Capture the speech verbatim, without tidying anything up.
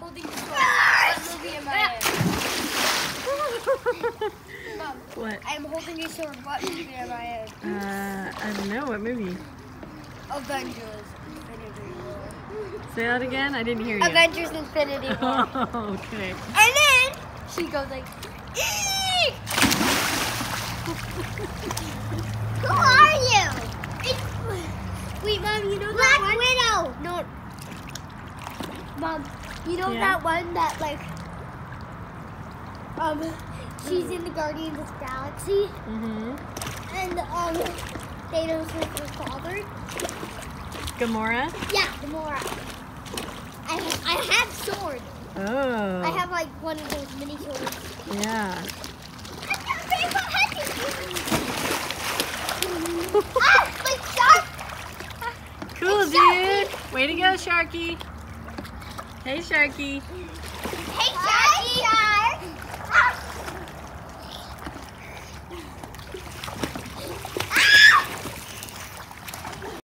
holding the sword. What movie am I in? Mom, What? I'm holding a sword. What movie am I in? Uh, I don't know. What movie? Avengers Infinity War. Say that again? I didn't hear you. Avengers Infinity War. Oh, okay. And then she goes like, eek! Who are you? It's... Wait, Mom, you know Black that one? Widow. No. Mom, you know Yeah. that one that like, um, she's in the Guardians of the Galaxy, Mm-hmm. and um, Thanos is her father. Gamora? Yeah, Gamora. I I have sword. Oh. I have like one of those mini swords. Yeah. Ah, like shark! Cool, It's dude. Sharky. Way to go, Sharky. Hey, Sharky. Hey,